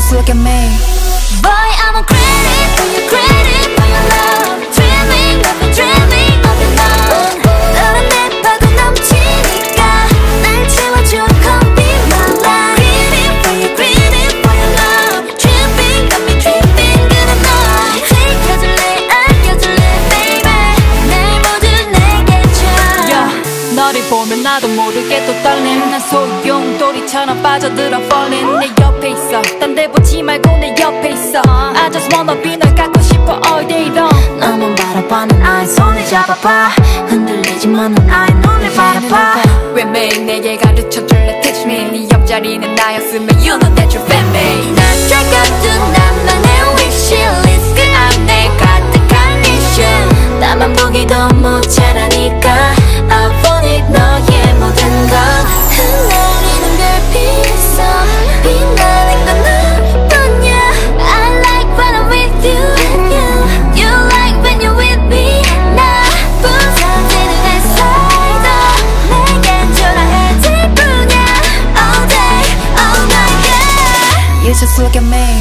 just look at me. Boy, I'm crazy for you, crazy for your love. Dreaming of you, dreaming of your love. 너는 내 파고 넘치니까 날 채워줘, come be my life. Craving for you, craving for your love. Tripping, got me tripping, good enough. 지켜줄래, 안겨줄래, baby. 내 모두 내게 줘. Yeah, 너를 보면 나도 모르게 또 떨림. 난 소용돌이처럼 빠져들어 falling. 내 옆에 있어, 딴 데 보지 말고 내 옆에 있어. I just wanna be 널 갖고 싶어 all day long. 너만 바라봐, 난 아예 손을 잡아봐. 흔들리지만 난 아예 눈을 바라봐. 왜 매일 내게 가르쳐줄래 teach me. 네 옆자리는 나였으면 you know that you fit me. 난 적어둔 나만의 wish list 그 안에 가득한 mission. 나만 보기도 모자라니까 I want it 너의 모든 것. 흩날리는 별빛선 빛나는 건 너뿐이야. I like when I'm with you. You like when you're with me. 나부서지는 햇살도 내겐 초라해질 뿐이야. All day, all night, yeah. You just look at me.